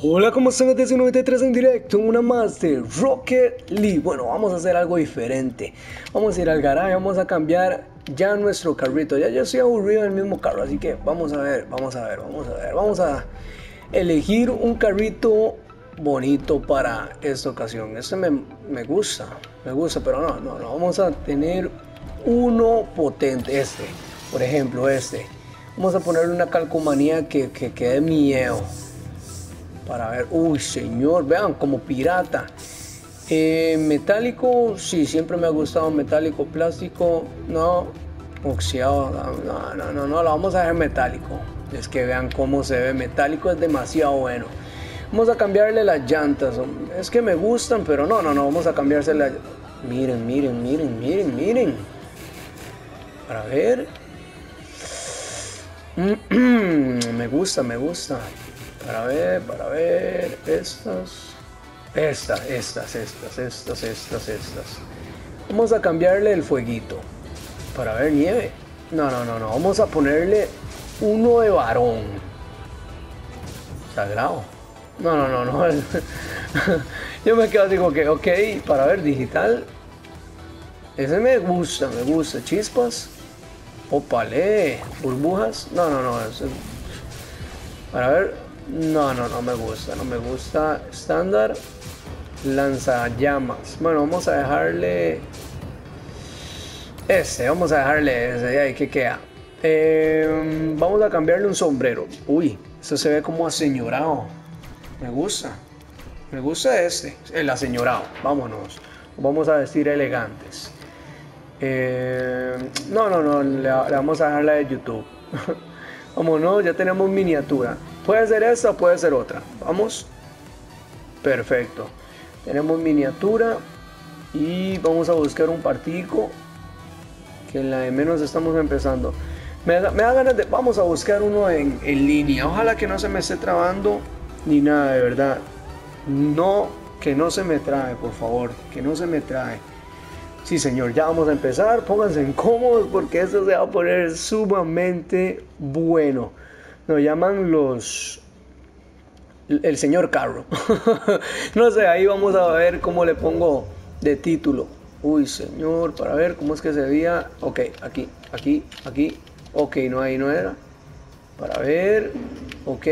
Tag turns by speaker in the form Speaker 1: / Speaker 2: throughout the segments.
Speaker 1: Hola, ¿cómo están? Desde 93 en directo, una más de Rocket League. Bueno, vamos a hacer algo diferente. Vamos a ir al garaje, vamos a cambiar ya nuestro carrito. Ya yo estoy aburrido del mismo carro, así que vamos a ver. Vamos a elegir un carrito bonito para esta ocasión. Este me gusta, pero no, vamos a tener uno potente, este, por ejemplo, este. Vamos a ponerle una calcomanía que dé miedo. Para ver, uy señor, vean, como pirata. Metálico, sí, siempre me ha gustado metálico. Plástico, no. Oxidado, no, lo vamos a dejar metálico. Es que vean cómo se ve, metálico es demasiado bueno. Vamos a cambiarle las llantas, es que me gustan, pero no, vamos a cambiarse las. Miren. Para ver. Me gusta. Para ver, estas. Vamos a cambiarle el fueguito. Para ver, nieve. No. Vamos a ponerle uno de varón. Sagrado. No. Yo me quedo así como que, ok, para ver, digital. Ese me gusta. Chispas. Opale. Burbujas. No. Para ver. No me gusta. Estándar. Lanzallamas. Bueno, vamos a dejarle ese. Ahí que queda. Vamos a cambiarle un sombrero. Uy, eso se ve como aseñorado. Me gusta este. El aseñorado. Vámonos. Vamos a vestir elegantes. No. Le vamos a dejar la de YouTube. Vámonos, ya tenemos miniatura. Puede ser esta o puede ser otra. Vamos. Perfecto. Tenemos miniatura. Y vamos a buscar un partico. Que en la de menos estamos empezando. Me da ganas de. Vamos a buscar uno en línea. Ojalá que no se me esté trabando. Ni nada, de verdad. No, que no se me trabe, por favor. Que no se me trabe. Sí, señor, ya vamos a empezar. Pónganse cómodos porque esto se va a poner sumamente bueno. Nos llaman el señor Carro. No sé, ahí vamos a ver cómo le pongo de título. Uy, señor, para ver cómo es que se veía. Ok, aquí. Ok, no, ahí no era. Para ver. Ok,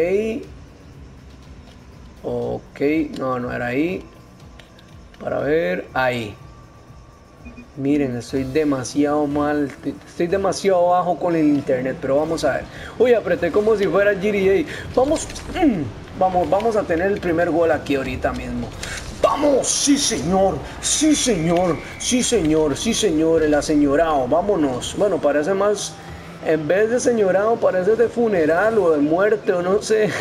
Speaker 1: no era ahí. Para ver, ahí. Miren, estoy demasiado mal, estoy demasiado bajo con el internet, pero vamos a ver. Uy, apreté como si fuera GTA. Vamos a tener el primer gol aquí ahorita mismo. ¡Vamos! ¡Sí, señor! El aseñorado, vámonos. Bueno, parece más, en vez de señorado, parece de funeral o de muerte o no sé.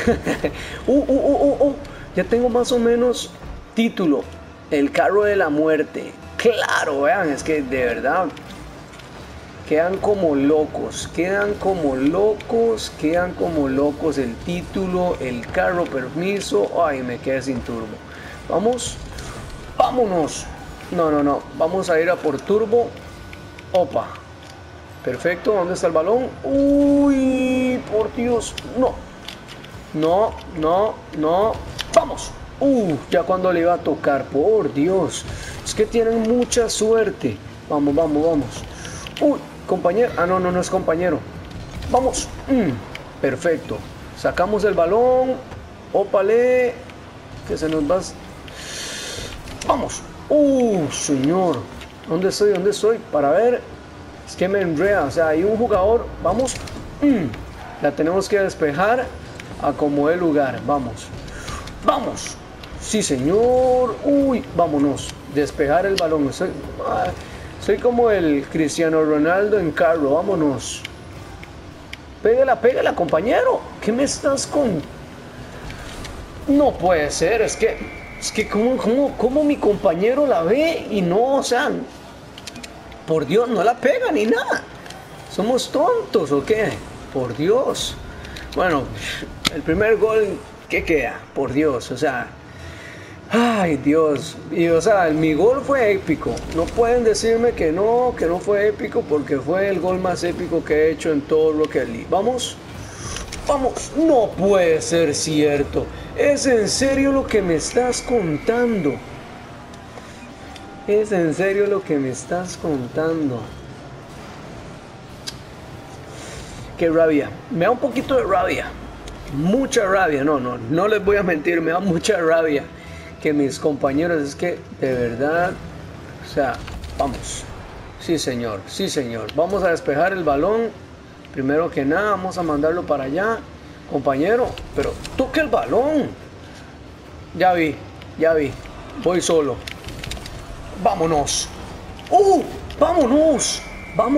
Speaker 1: Ya tengo más o menos título. El carro de la muerte. Claro, vean, es que de verdad quedan como locos el título, el carro, permiso. Ay, me quedé sin turbo. Vámonos. No, vamos a ir a por turbo. Opa, perfecto, ¿dónde está el balón? Uy, por Dios, no, vamos. Ya cuando le iba a tocar, por Dios. Es que tienen mucha suerte. Vamos. Uy, compañero. No es compañero. Vamos. Perfecto. Sacamos el balón. Ópale. Que se nos va. Vamos. Señor. ¿Dónde estoy? Para ver. Es que me enreda. O sea, hay un jugador. Vamos. La tenemos que despejar a como dé lugar. Vamos. Sí, señor. Uy, vámonos. Despejar el balón. Soy como el Cristiano Ronaldo en carro. Vámonos. Pégala, compañero. ¿Qué me estás con? No puede ser. Es que ¿cómo mi compañero la ve y no, o sea, por Dios, no la pega ni nada. ¿Somos tontos o qué? Por Dios. Bueno, el primer gol, ¿qué queda? Por Dios, o sea. Ay, Dios. Y o sea, mi gol fue épico. No pueden decirme que no fue épico porque fue el gol más épico que he hecho en todo Rocket League. Vamos. Vamos, no puede ser cierto. ¿Es en serio lo que me estás contando? ¿Es en serio lo que me estás contando? Qué rabia. Me da un poquito de rabia. Mucha rabia. No les voy a mentir. Me da mucha rabia que mis compañeros, es que de verdad, o sea, vamos. Sí, señor. Sí, señor. Vamos a despejar el balón. Primero que nada, vamos a mandarlo para allá. Compañero, pero toque el balón. Ya vi. Voy solo. Vámonos. Vámonos.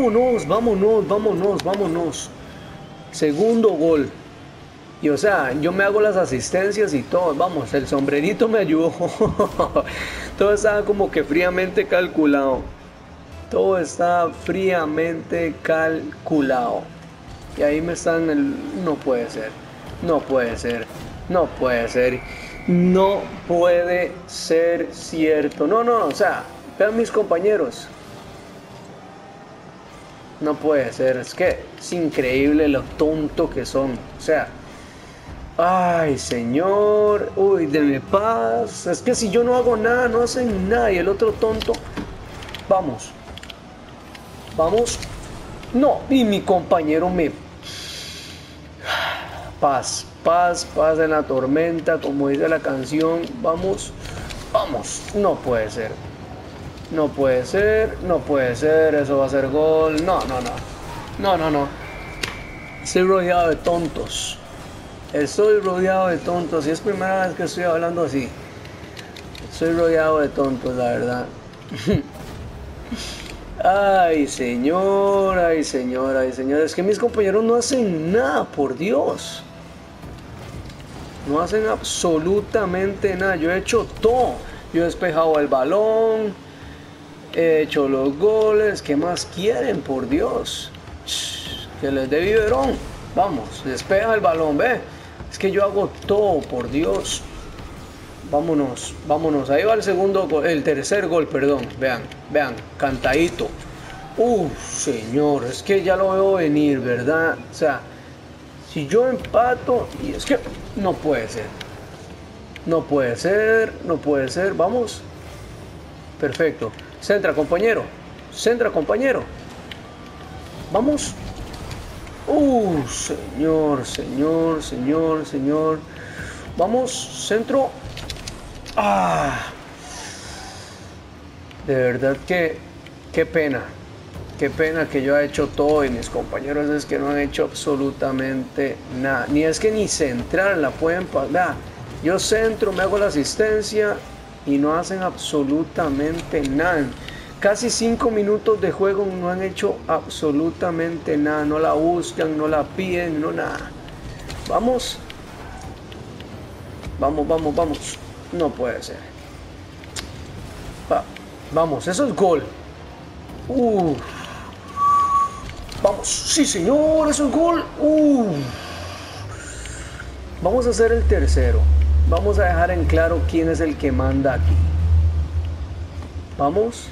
Speaker 1: Vámonos. Segundo gol. Y o sea, yo me hago las asistencias y todo. Vamos, el sombrerito me ayudó. Todo estaba como que fríamente calculado. Todo está fríamente calculado. Y ahí me están no puede ser. No puede ser cierto. No, o sea, vean mis compañeros. No puede ser, es que es increíble lo tonto que son. O sea, ay, señor, uy, denme paz. Es que si yo no hago nada, no hacen nada. Y el otro tonto, vamos. No, y mi compañero me... Paz en la tormenta, como dice la canción. Vamos. No puede ser. Eso va a ser gol. No. Estoy rodeado de tontos. Y es primera vez que estoy hablando así. Estoy rodeado de tontos, la verdad. Ay, señor. Es que mis compañeros no hacen nada, por Dios. No hacen absolutamente nada. Yo he hecho todo. Yo he despejado el balón. He hecho los goles. ¿Qué más quieren, por Dios? Que les dé biberón. Vamos, despeja el balón, ve. Es que yo hago todo, por Dios. Vámonos. Ahí va el tercer gol, perdón. Vean, cantadito. Señor, es que ya lo veo venir, ¿verdad? O sea, si yo empato, y es que no puede ser. Vamos. Perfecto. Centra, compañero. Vamos. Señor. Vamos, centro. De verdad que qué pena que yo he hecho todo y mis compañeros es que no han hecho absolutamente nada. Ni centrar la pueden pagar. Yo centro, me hago la asistencia y no hacen absolutamente nada. Casi 5 minutos de juego no han hecho absolutamente nada. No la buscan, no la piden, no nada. Vamos. No puede ser. Vamos, eso es gol. Vamos, sí señor, eso es gol. Vamos a hacer el tercero. Vamos a dejar en claro quién es el que manda aquí. Vamos.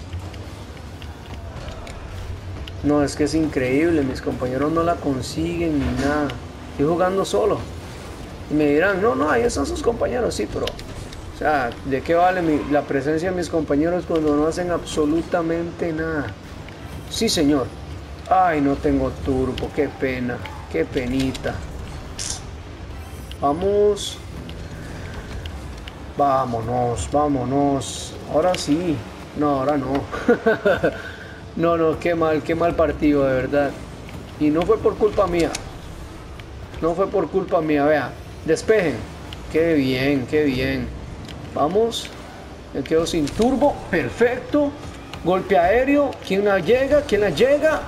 Speaker 1: No, es que es increíble. Mis compañeros no la consiguen ni nada. Estoy jugando solo. Y me dirán, no, ahí están sus compañeros. Sí, pero... O sea, ¿de qué vale la presencia de mis compañeros cuando no hacen absolutamente nada? Sí, señor. Ay, no tengo turbo. Qué pena. Qué penita. Vamos. Vámonos. Ahora sí. No, ahora no. No, qué mal partido, de verdad. Y no fue por culpa mía. Vea. Despejen. Qué bien. Vamos. Me quedo sin turbo. Perfecto. Golpe aéreo. ¿Quién la llega?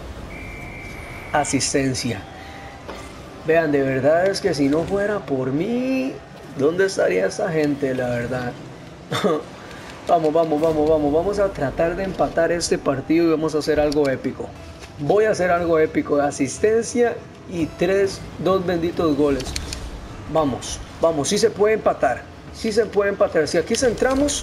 Speaker 1: Asistencia. Vean, de verdad es que si no fuera por mí, ¿dónde estaría esa gente, la verdad? Vamos. Vamos a tratar de empatar este partido y vamos a hacer algo épico. Voy a hacer algo épico de asistencia y 2 benditos goles. Vamos. Sí se puede empatar. Si aquí centramos.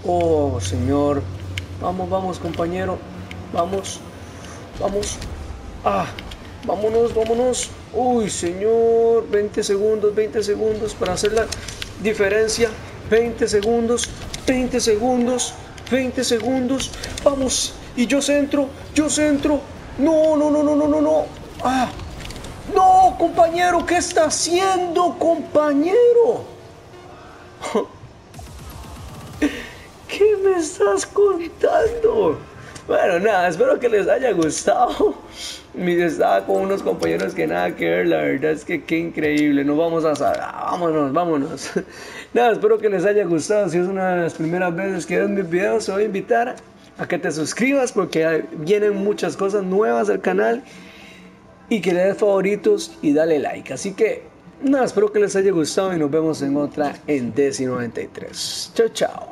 Speaker 1: Oh, señor. Vamos, compañero. Vamos. Ah, vámonos, vámonos. Uy, señor, 20 segundos para hacer la diferencia. 20 segundos, 20 segundos, 20 segundos. Vamos, y yo centro, yo centro. No, no, no, no, no, no, no. Ah, no, compañero, ¿qué está haciendo, compañero? ¿Qué me estás contando? Bueno, nada, espero que les haya gustado. Estaba con unos compañeros que nada que ver, la verdad es que qué increíble. Nos vamos a saber, vámonos, vámonos. Nada, espero que les haya gustado. Si es una de las primeras veces que ven mis videos, te voy a invitar a que te suscribas porque vienen muchas cosas nuevas al canal y que le des favoritos y dale like. Así que nada, espero que les haya gustado y nos vemos en otra en DC93. Chao, chao.